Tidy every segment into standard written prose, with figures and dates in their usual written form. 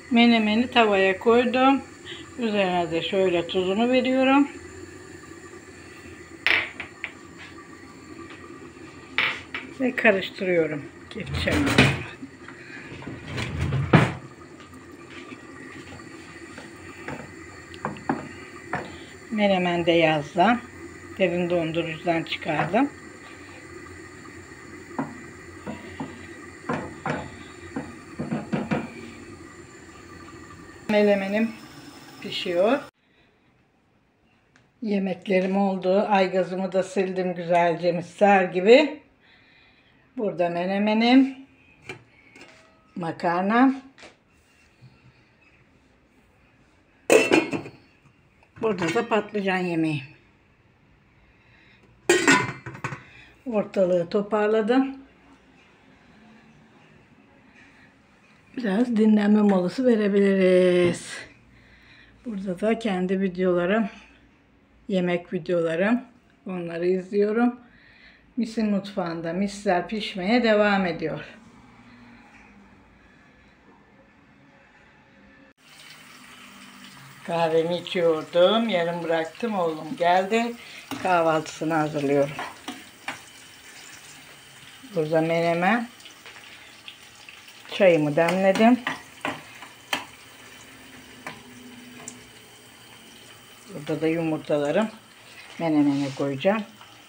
Menemeni tavaya koydum. Üzerine de şöyle tuzunu veriyorum. Ve karıştırıyorum. Geçeceğim. Menemen de yazda. Derin dondurucudan çıkardım. Menemenim pişiyor. Yemeklerim oldu. Aygazımı da sildim güzelce misler gibi. Burada menemenim. Makarnam. Burada da patlıcan yemeğim. Ortalığı toparladım. Biraz dinlenme molası verebiliriz. Burada da kendi videolarım, yemek videolarım. Onları izliyorum. Mis'in mutfağında misler pişmeye devam ediyor. Kahvemi içiyordum. Yarım bıraktım. Oğlum geldi. Kahvaltısını hazırlıyorum. Burada menemen. Çayımı demledim. Burada da yumurtalarım. Menemene koyacağım.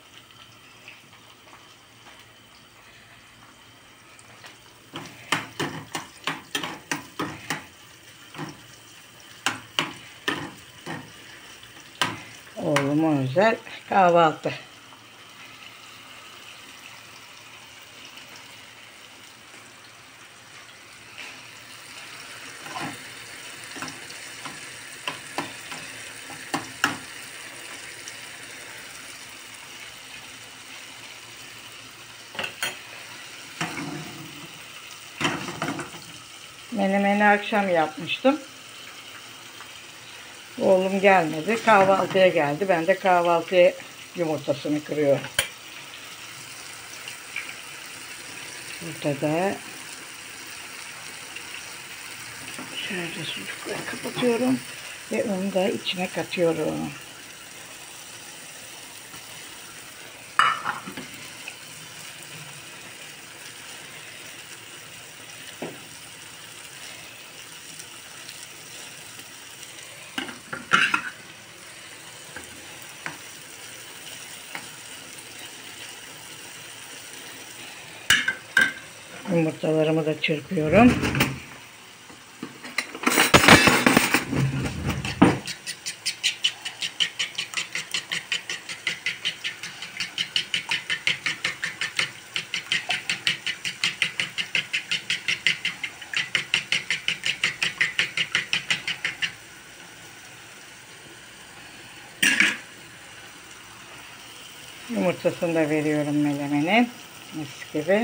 Oğluma özel kahvaltı. Menemeni akşam yapmıştım. Oğlum gelmedi. Kahvaltıya geldi. Ben de kahvaltıya yumurtasını kırıyorum. Burada da şöyle sucukları kapatıyorum ve onu da içine katıyorum. Yumurtalarımı da çırpıyorum. Yumurtasını da veriyorum menemenin. Mis gibi.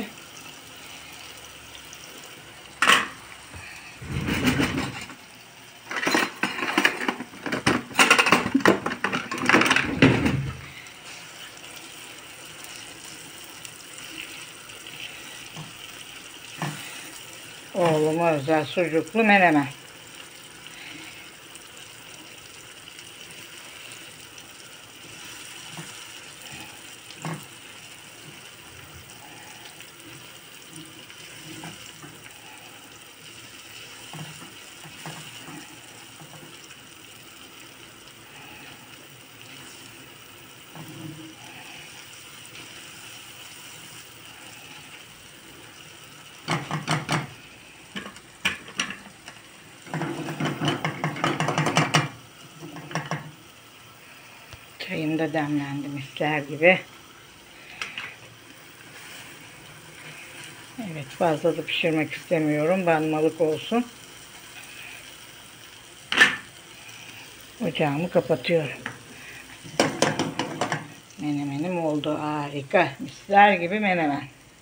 Oğluma özel sucuklu menemen. Çayım da demlendi misler gibi. Evet, fazla da pişirmek istemiyorum. Banmalık olsun. Ocağımı kapatıyorum. Menemenim oldu. Harika. Misler gibi menemen.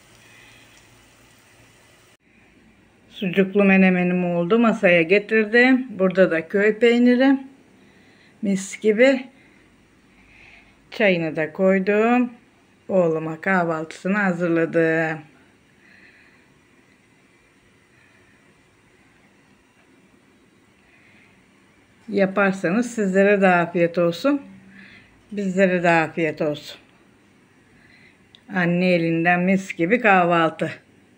Sucuklu menemenim oldu. Masaya getirdim. Burada da köy peyniri. Mis gibi. Çayını da koydum. Oğluma kahvaltısını hazırladım. Yaparsanız sizlere de afiyet olsun. Bizlere de afiyet olsun. Anne elinden mis gibi kahvaltı.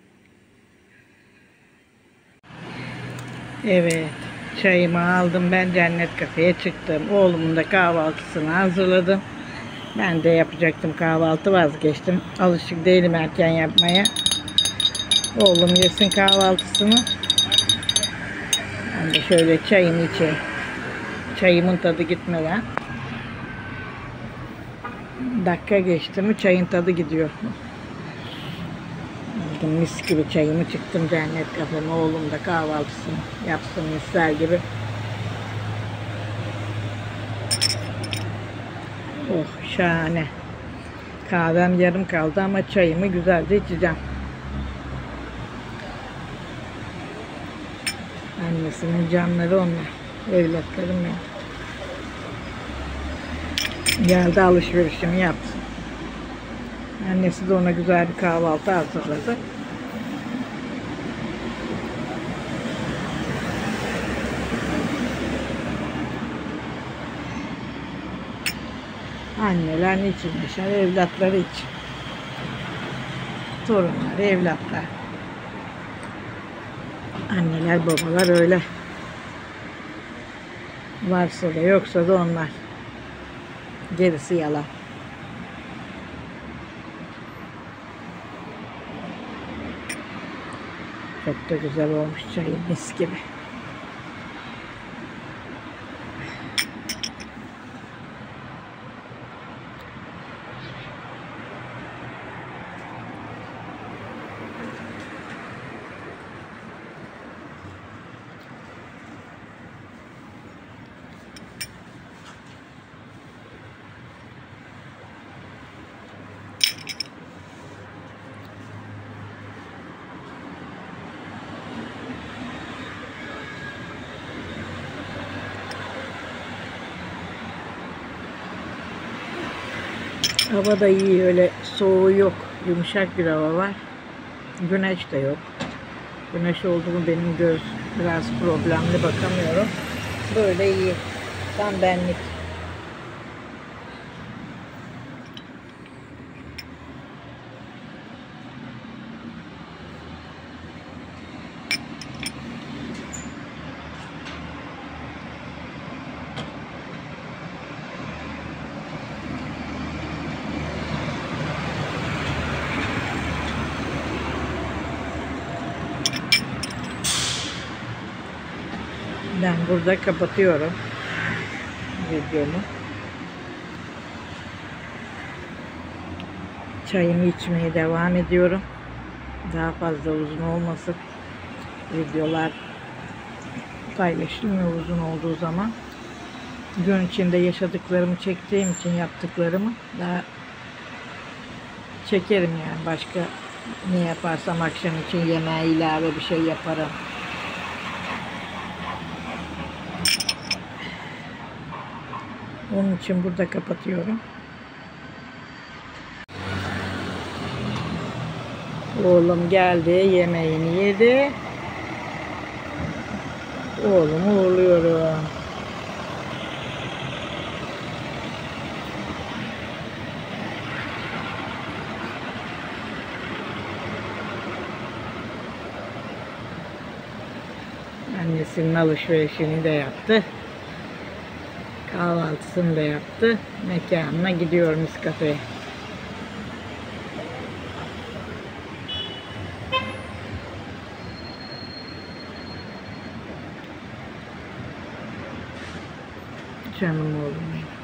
Evet. Çayımı aldım. Ben Cennet Kafeye çıktım. Oğlumun da kahvaltısını hazırladım. Ben de yapacaktım kahvaltı, vazgeçtim. Alışık değilim erken yapmaya. Oğlum yesin kahvaltısını. Ben de şöyle çayımı içeyim. Çayımın tadı gitmeden. Dakika geçti mi çayın tadı gidiyor. Aldım mis gibi çayımı, çıktım Cennet Kafeme. Oğlum da kahvaltısını yapsın misler gibi. Oh şahane. Kahvem yarım kaldı ama çayımı güzelce içeceğim. Annesinin canları onlar. Evlatlarım benim. Geldi alışverişimi yaptı. Annesi de ona güzel bir kahvaltı hazırladı. Anneler niçin yaşar? Evlatları için. Torunlar, evlatlar. Anneler, babalar öyle. Varsa da yoksa da onlar. Gerisi yalan. Çok da güzel olmuş çayı, mis gibi. Hava da iyi, öyle soğuğu yok. Yumuşak bir hava var. Güneş de yok. Güneş oldu mu benim göz biraz problemli, bakamıyorum. Böyle iyi. Tam benlik. Ben burada kapatıyorum videomu. Çayımı içmeye devam ediyorum. Daha fazla uzun olmasın. Videolar paylaşılmıyor uzun olduğu zaman. Gün içinde yaşadıklarımı çektiğim için yaptıklarımı daha çekerim yani. Başka ne yaparsam akşam için yemeğe ilave bir şey yaparım. Onun için burada kapatıyorum. Oğlum geldi, yemeğini yedi. Oğlumu uğurluyorum. Annesinin alışverişini de yaptı. Kahvaltısını da yaptı. Mekanına gidiyor Mis Kafeye. Canım oğlum.